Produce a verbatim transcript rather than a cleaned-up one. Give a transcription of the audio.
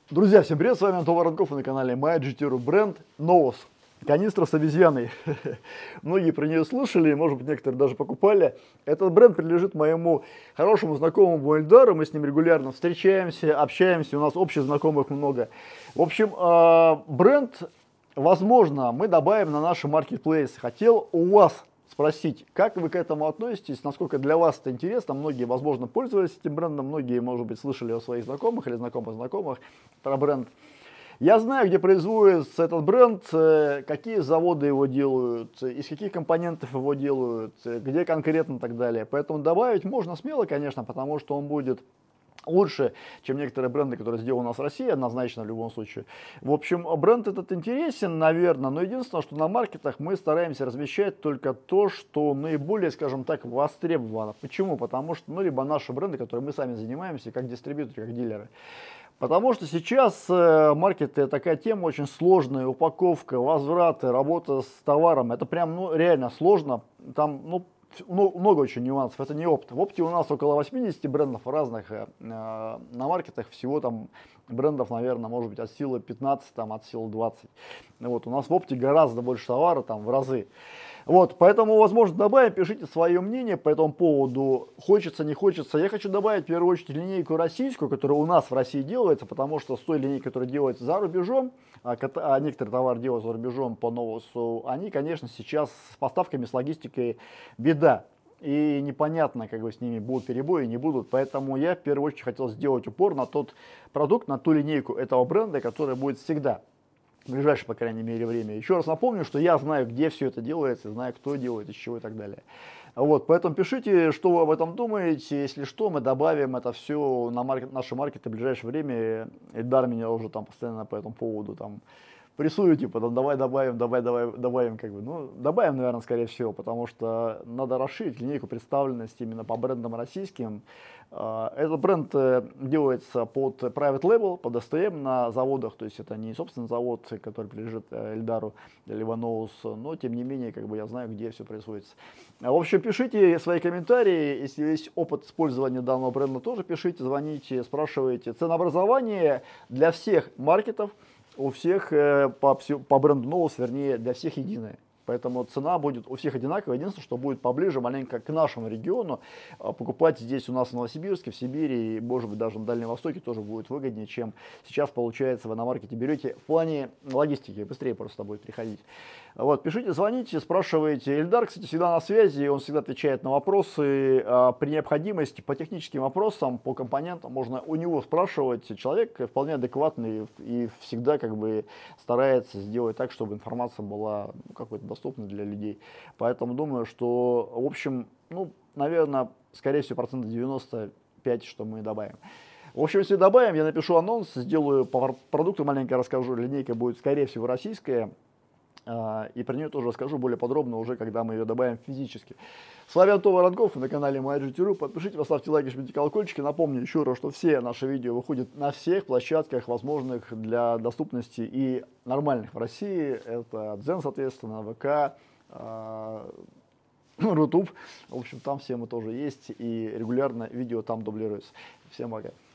Друзья, всем привет, с вами Антон Воронков и на канале MyGTRU бренд Novus. Канистра с обезьяной. Многие про нее слышали, может быть, некоторые даже покупали. Этот бренд принадлежит моему хорошему знакомому Эльдару. Мы с ним регулярно встречаемся, общаемся, у нас общих знакомых много. В общем, бренд, возможно, мы добавим на наши маркетплейсы. Хотел у вас спросить, как вы к этому относитесь, насколько для вас это интересно. Многие, возможно, пользовались этим брендом, многие, может быть, слышали о своих знакомых или знакомых знакомых про бренд. Я знаю, где производится этот бренд, какие заводы его делают, из каких компонентов его делают, где конкретно и так далее. Поэтому добавить можно смело, конечно, потому что он будет лучше, чем некоторые бренды, которые сделаны у нас в России, однозначно в любом случае. В общем, бренд этот интересен, наверное, но единственное, что на маркетах мы стараемся размещать только то, что наиболее, скажем так, востребовано. Почему? Потому что, ну, либо наши бренды, которые мы сами занимаемся, как дистрибьюторы, как дилеры. Потому что сейчас э, маркеты такая тема очень сложная, упаковка, возвраты, работа с товаром. Это прям, ну, реально сложно. Там, ну, много очень нюансов, это не опт. В опте у нас около восьмидесяти брендов разных, э, на маркетах всего там брендов, наверное, может быть от силы пятнадцать, там, от силы двадцать. Вот, у нас в опте гораздо больше товара, там, в разы. Вот, поэтому, возможно, добавим, пишите свое мнение по этому поводу, хочется, не хочется. Я хочу добавить, в первую очередь, линейку российскую, которая у нас в России делается, потому что с той линейкой, которая делается за рубежом, а, а некоторые товары делаются за рубежом по Новусу, они, конечно, сейчас с поставками, с логистикой беда. И непонятно, как бы с ними будут перебои, не будут. Поэтому я, в первую очередь, хотел сделать упор на тот продукт, на ту линейку этого бренда, которая будет всегда. В ближайшее, по крайней мере, время. Еще раз напомню, что я знаю, где все это делается, знаю, кто делает, из чего и так далее. Вот, поэтому пишите, что вы об этом думаете. Если что, мы добавим это все на маркет, наши маркеты в ближайшее время. Эльдар меня уже там постоянно по этому поводу там прессует, типа, там, давай добавим, давай, давай, добавим, как бы. Ну, добавим, наверное, скорее всего, потому что надо расширить линейку представленности именно по брендам российским. Этот бренд делается под private label, под эс тэ эм на заводах, то есть это не собственный завод, который принадлежит Эльдару либо Новусу, но тем не менее, как бы я знаю, где все происходит. В общем, пишите свои комментарии, если есть опыт использования данного бренда, тоже пишите, звоните, спрашивайте. Ценообразование для всех маркетов, у всех по, по бренду Novus, вернее, для всех единая. Поэтому цена будет у всех одинаковая. Единственное, что будет поближе маленько к нашему региону. Покупать здесь у нас в Новосибирске, в Сибири, и, может быть, даже на Дальнем Востоке тоже будет выгоднее, чем сейчас получается вы на маркете берете. В плане логистики быстрее просто будет приходить. Вот, пишите, звоните, спрашивайте. Эльдар, кстати, всегда на связи, он всегда отвечает на вопросы. При необходимости по техническим вопросам, по компонентам можно у него спрашивать. Человек вполне адекватный и всегда как бы старается сделать так, чтобы информация была, ну, какой-то доступной для людей. Поэтому думаю, что, в общем, ну, наверное, скорее всего, процентов девяносто пять, что мы добавим. В общем, если добавим, я напишу анонс, сделаю по продукту маленько расскажу. Линейка будет, скорее всего, российская. И про нее тоже расскажу более подробно уже, когда мы ее добавим физически. С вами Антон Воронков на канале MyGTRU. Подпишитесь, поставьте лайки, жмите колокольчики. Напомню еще раз, что все наши видео выходят на всех площадках, возможных для доступности и нормальных в России. Это Дзен, соответственно, ВК, Рутуб. В общем, там все мы тоже есть. И регулярно видео там дублируются. Всем пока.